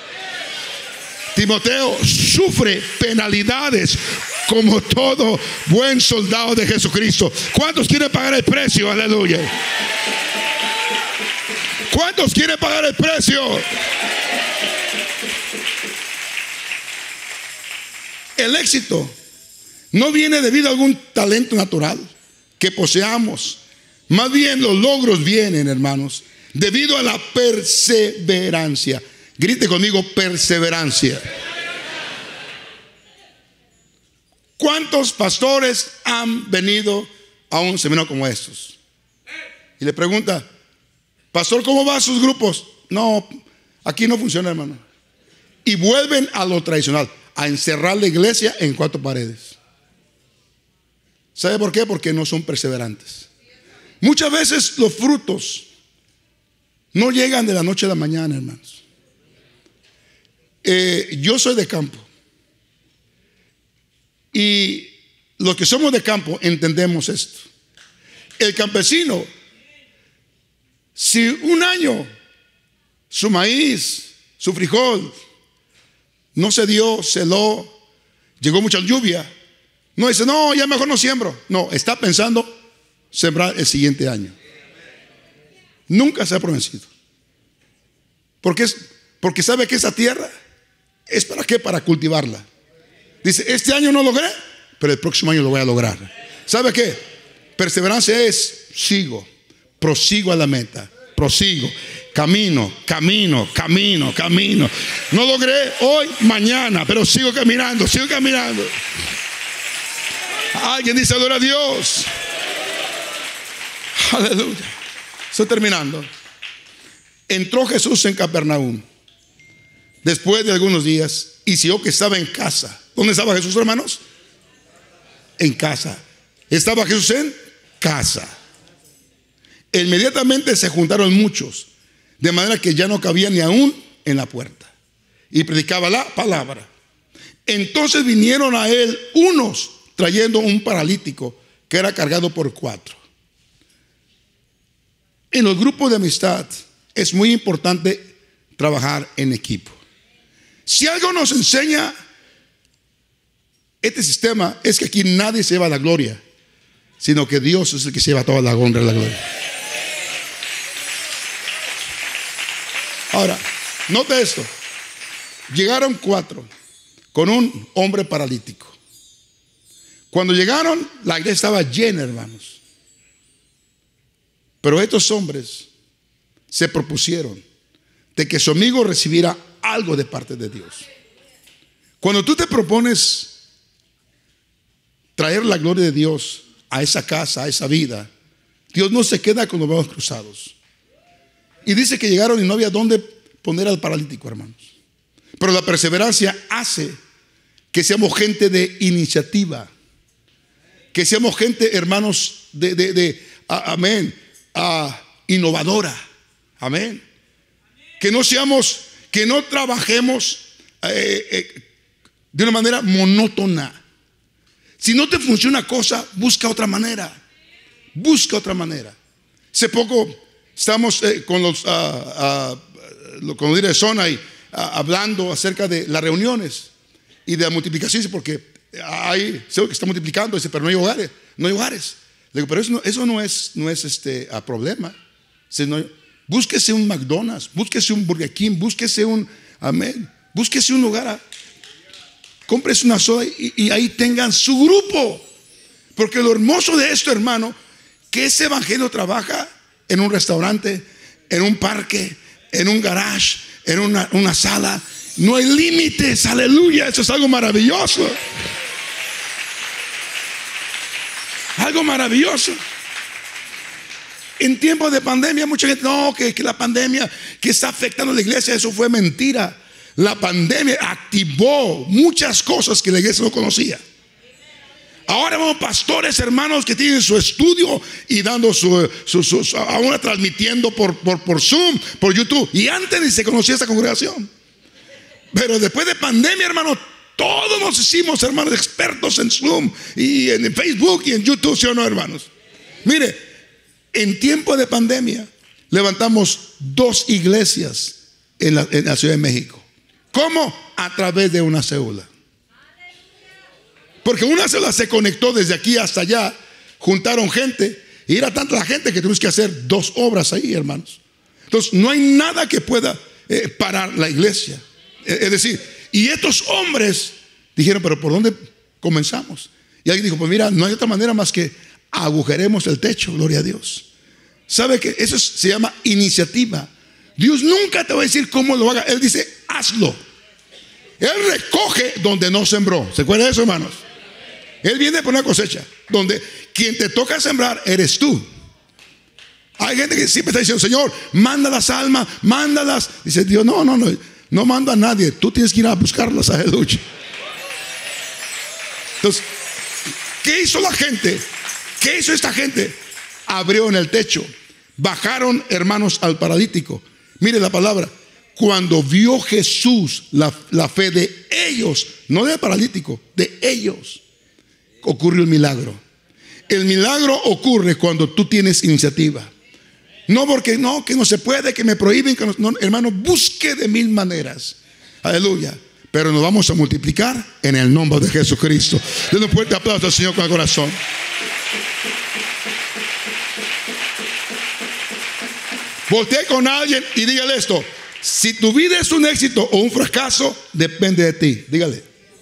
Timoteo, sufre penalidades como todo buen soldado de Jesucristo. ¿Cuántos quieren pagar el precio? Aleluya. ¿Cuántos quieren pagar el precio? El éxito no viene debido a algún talento natural que poseamos. Más bien los logros vienen, hermanos, debido a la perseverancia. Grite conmigo, perseverancia. ¿Cuántos pastores han venido a un seminario como estos? Y le pregunta, pastor, ¿cómo van sus grupos? No, aquí no funciona, hermano. Y vuelven a lo tradicional, a encerrar la iglesia en 4 paredes. ¿Sabe por qué? Porque no son perseverantes. Muchas veces los frutos no llegan de la noche a la mañana, hermanos. Yo soy de campo. Y los que somos de campo entendemos esto. El campesino, si un año su maíz, su frijol no se dio, celó, llegó mucha lluvia, no dice, no, ya mejor no siembro. No, está pensando sembrar el siguiente año. Nunca se ha prometido. Porque sabe que esa tierra es para qué, para cultivarla. Dice, este año no logré, pero el próximo año lo voy a lograr. ¿Sabe qué? Perseverancia es, prosigo a la meta, prosigo, camino. No logré hoy, mañana, pero sigo caminando. Alguien dice, gloria a Dios. Aleluya. Estoy terminando. Entró Jesús en Capernaum después de algunos días y vio que estaba en casa. ¿Dónde estaba Jesús, hermanos? En casa. Estaba Jesús en casa. Inmediatamente se juntaron muchos, de manera que ya no cabía ni aún en la puerta, y predicaba la palabra. Entonces vinieron a él unos trayendo un paralítico que era cargado por 4. En los grupos de amistad es muy importante trabajar en equipo. Si algo nos enseña este sistema, es que aquí nadie se lleva la gloria, sino que Dios es el que se lleva toda la honra y la gloria. Ahora, note esto. Llegaron 4 con un hombre paralítico. Cuando llegaron, la iglesia estaba llena, hermanos. Pero estos hombres se propusieron de que su amigo recibiera algo de parte de Dios. Cuando tú te propones traer la gloria de Dios a esa casa, a esa vida, Dios no se queda con los brazos cruzados. Y dice que llegaron y no había dónde poner al paralítico, hermanos. Pero la perseverancia hace que seamos gente de iniciativa, que seamos gente, hermanos, amén, innovadora, amén. Que no trabajemos de una manera monótona. Si no te funciona una cosa, busca otra manera. Hace poco estamos con los líderes de zona y hablando acerca de las reuniones y de la multiplicación, porque hay, sé que está multiplicando, pero no hay hogares. Le digo, pero eso no es problema. Búsquese un McDonald's, búsquese un Burger King, búsquese un lugar, cómprese una soda y ahí tengan su grupo. Porque lo hermoso de esto, hermano, que ese evangelio trabaja en un restaurante, en un parque, en un garage, en una sala. No hay límites, aleluya. Eso es algo maravilloso. Algo maravilloso. En tiempos de pandemia, mucha gente, no, que la pandemia que está afectando a la iglesia, eso fue mentira. La pandemia activó muchas cosas que la iglesia no conocía. Ahora vemos pastores, hermanos, que tienen su estudio y dando ahora transmitiendo por Zoom, por YouTube. Y antes ni se conocía esta congregación. Pero después de pandemia, hermanos, todos nos hicimos, hermanos, expertos en Zoom y en Facebook y en YouTube, ¿sí o no, hermanos? Mire, en tiempo de pandemia levantamos 2 iglesias en la Ciudad de México. ¿Cómo? A través de una célula. Porque una célula se conectó desde aquí hasta allá, juntaron gente y era tanta la gente que tuvimos que hacer 2 obras ahí, hermanos. Entonces no hay nada que pueda parar la iglesia. Es decir, y estos hombres dijeron, pero ¿por dónde comenzamos? Y alguien dijo, pues mira, no hay otra manera más que agujeremos el techo, gloria a Dios. ¿Sabe que eso se llama iniciativa? Dios nunca te va a decir cómo lo haga. Él dice, hazlo. Él recoge donde no sembró. ¿Se acuerda de eso, hermanos? Él viene por una cosecha donde quien te toca sembrar eres tú. Hay gente que siempre está diciendo, Señor, manda las almas, mándalas. Dice Dios, no mando a nadie. Tú tienes que ir a buscarlas, aleluya. Entonces, ¿qué hizo la gente? ¿Qué hizo esta gente? Abrieron el techo, bajaron, hermanos, al paralítico. Mire la palabra. Cuando vio Jesús la fe de ellos, no del paralítico, de ellos, ocurrió el milagro. El milagro ocurre cuando tú tienes iniciativa. No porque no, que no se puede, que me prohíben, que no, hermano, busque de 1000 maneras. Aleluya. Pero nos vamos a multiplicar en el nombre de Jesucristo. Denle un fuerte aplauso al Señor con el corazón. Voltee con alguien y dígale esto. Si tu vida es un éxito o un fracaso, depende de ti. Dígale.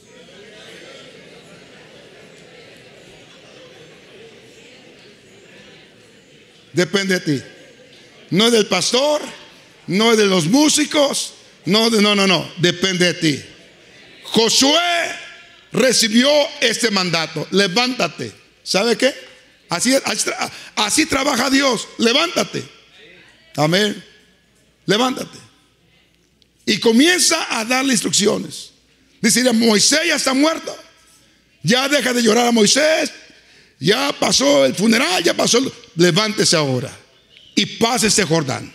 Depende de ti. No es del pastor, no es de los músicos, no. Depende de ti. Josué recibió este mandato. Levántate. ¿Sabe qué? Así trabaja Dios. Levántate. Amén. Levántate. Y comienza a darle instrucciones. Dice, Moisés ya está muerto. Ya deja de llorar a Moisés. Ya pasó el funeral, levántese ahora y pase este Jordán.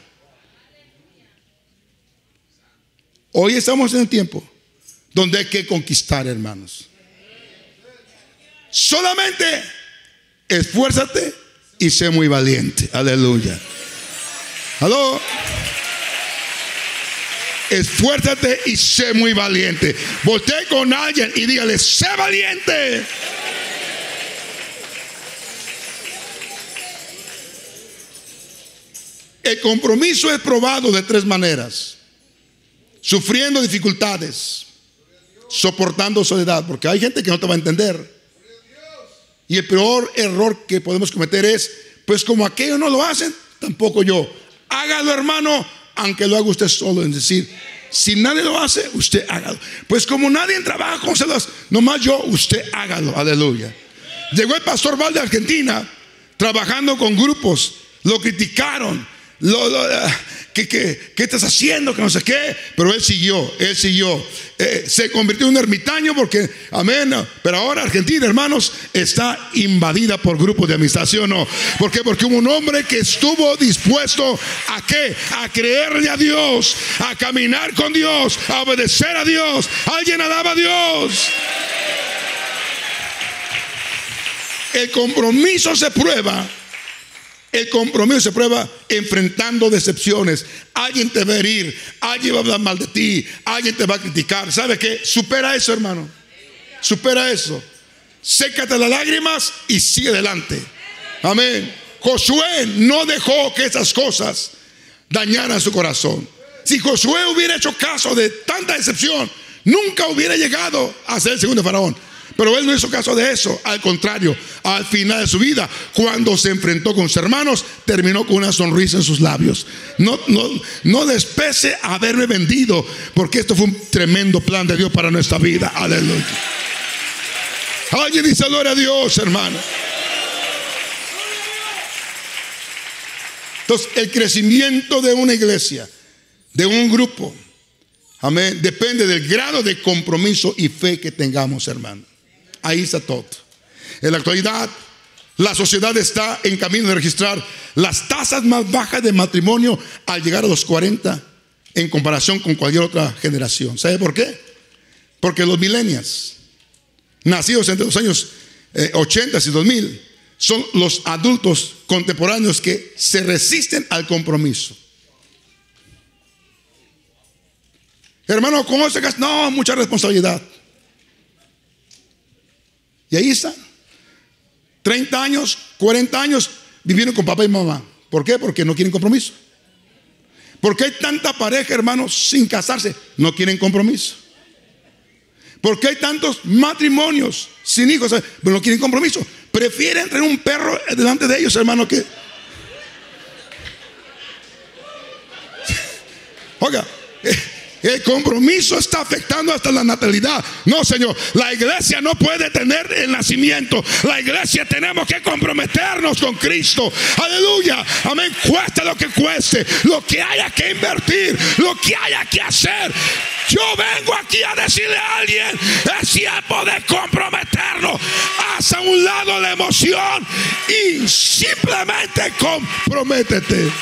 Hoy estamos en el tiempo donde hay que conquistar, hermanos. Solamente esfuérzate y sé muy valiente. Aleluya. Aló. Esfuérzate y sé muy valiente. Voltee con alguien y dígale, sé valiente. El compromiso es probado de 3 maneras: sufriendo dificultades, soportando soledad, porque hay gente que no te va a entender. Y el peor error que podemos cometer es, pues como aquellos no lo hacen, tampoco yo. Hágalo, hermano, aunque lo haga usted solo. Es decir, si nadie lo hace, usted hágalo. Pues como nadie trabaja con celos, nomás yo, usted hágalo. Aleluya. Llegó el pastor Val de Argentina trabajando con grupos. Lo criticaron. ¿Qué estás haciendo? Que no sé qué. Pero él siguió. Se convirtió en un ermitaño porque, amén. Pero ahora Argentina, hermanos, está invadida por grupos de amistad, ¿sí o no? ¿Por qué? Porque hubo un hombre que estuvo dispuesto ¿a qué? A creerle a Dios, a caminar con Dios, a obedecer a Dios. Alguien alaba a Dios. El compromiso se prueba. El compromiso se prueba enfrentando decepciones. Alguien te va a herir, alguien va a hablar mal de ti, alguien te va a criticar. ¿Sabe qué? Supera eso, hermano. Supera eso. Sécate las lágrimas y sigue adelante. Amén. Josué no dejó que esas cosas dañaran su corazón. Si Josué hubiera hecho caso de tanta decepción, nunca hubiera llegado a ser el segundo faraón. Pero él no hizo caso de eso. Al contrario, al final de su vida, cuando se enfrentó con sus hermanos, terminó con una sonrisa en sus labios. No les pese haberme vendido, porque esto fue un tremendo plan de Dios para nuestra vida. Aleluya. Alguien dice gloria a Dios, hermano. Entonces, el crecimiento de una iglesia, de un grupo, amén, depende del grado de compromiso y fe que tengamos, hermano. Ahí está todo. En la actualidad, la sociedad está en camino de registrar las tasas más bajas de matrimonio al llegar a los 40 en comparación con cualquier otra generación. ¿Sabe por qué? Porque los millennials, nacidos entre los años 80 y 2000, son los adultos contemporáneos que se resisten al compromiso. Hermano, ¿cómo se gasta? No, mucha responsabilidad. Y ahí están. 30 años, 40 años vivieron con papá y mamá. ¿Por qué? Porque no quieren compromiso. ¿Por qué hay tanta pareja, hermanos, sin casarse? No quieren compromiso. ¿Por qué hay tantos matrimonios sin hijos? Pero no quieren compromiso. Prefieren tener un perro delante de ellos, hermano, que... Oiga, el compromiso está afectando hasta la natalidad. No, Señor, la iglesia no puede tener el nacimiento. La iglesia tenemos que comprometernos con Cristo. Aleluya, amén. Cueste lo que cueste, lo que haya que invertir, lo que haya que hacer. Yo vengo aquí a decirle a alguien: es tiempo de comprometernos. Haz a un lado la emoción y simplemente comprométete.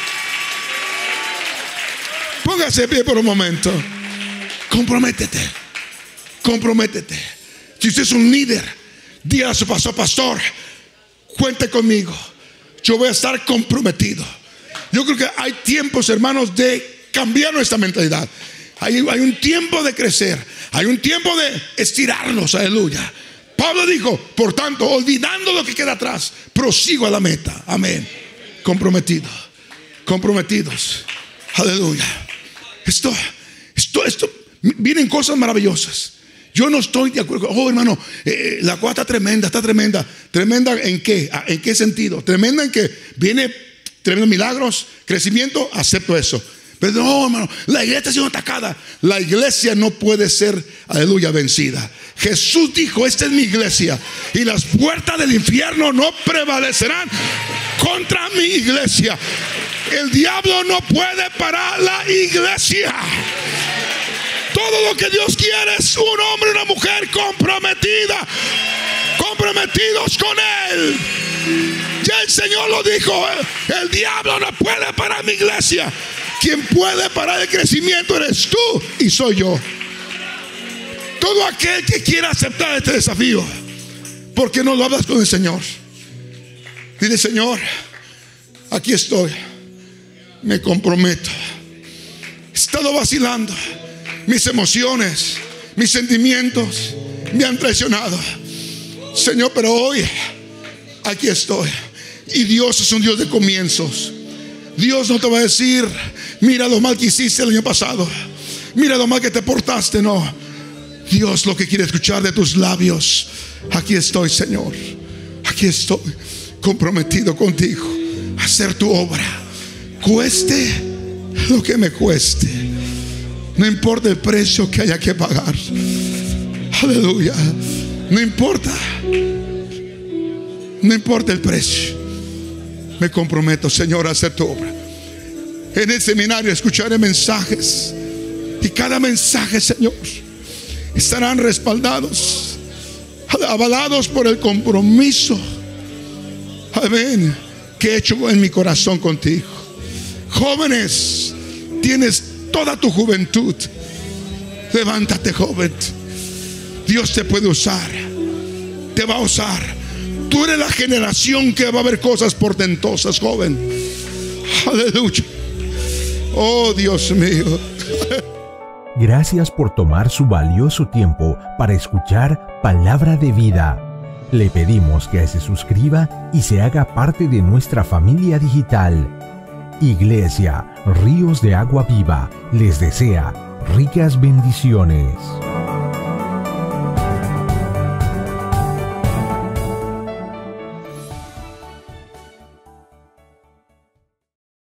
Póngase de pie por un momento. Comprométete. Comprométete. Si usted es un líder, diga a su pastor: pastor, cuente conmigo, yo voy a estar comprometido. Yo creo que hay tiempos, hermanos, de cambiar nuestra mentalidad. Hay un tiempo de crecer. Hay un tiempo de estirarnos. Aleluya. Pablo dijo: por tanto, olvidando lo que queda atrás, prosigo a la meta. Amén. Comprometido. Comprometidos. Aleluya. Esto, vienen cosas maravillosas. Yo no estoy de acuerdo. Oh, hermano, la cosa está tremenda, está tremenda. ¿Tremenda en qué? ¿En qué sentido? Tremenda en que viene tremendos milagros, crecimiento. Acepto eso. Pero no, hermano, la iglesia está siendo atacada. La iglesia no puede ser, aleluya, vencida. Jesús dijo: esta es mi iglesia y las puertas del infierno no prevalecerán contra mi iglesia. El diablo no puede parar la iglesia. Todo lo que Dios quiere es un hombre y una mujer comprometida, comprometidos con Él. Ya el Señor lo dijo: el diablo no puede parar mi iglesia. Quien puede parar el crecimiento eres tú y soy yo. Todo aquel que quiera aceptar este desafío, ¿por qué no lo hablas con el Señor? Dile: Señor, aquí estoy, me comprometo. He estado vacilando. Mis emociones, mis sentimientos me han traicionado, Señor, pero hoy aquí estoy. Y Dios es un Dios de comienzos. Dios no te va a decir: mira lo mal que hiciste el año pasado, mira lo mal que te portaste. No, Dios lo que quiere escuchar de tus labios: aquí estoy, Señor, aquí estoy, comprometido contigo a hacer tu obra, cueste lo que me cueste. No importa el precio que haya que pagar. Aleluya. No importa. No importa el precio. Me comprometo, Señor, a hacer tu obra. En el seminario escucharé mensajes, y cada mensaje, Señor, estarán respaldados, avalados por el compromiso, amén, que he hecho en mi corazón contigo. Jóvenes, tienes toda tu juventud. Levántate, joven. Dios te puede usar, te va a usar. Tú eres la generación que va a ver cosas portentosas, joven. Aleluya. Oh, Dios mío. Gracias por tomar su valioso tiempo para escuchar Palabra de Vida. Le pedimos que se suscriba y se haga parte de nuestra familia digital. Iglesia Ríos de Agua Viva les desea ricas bendiciones.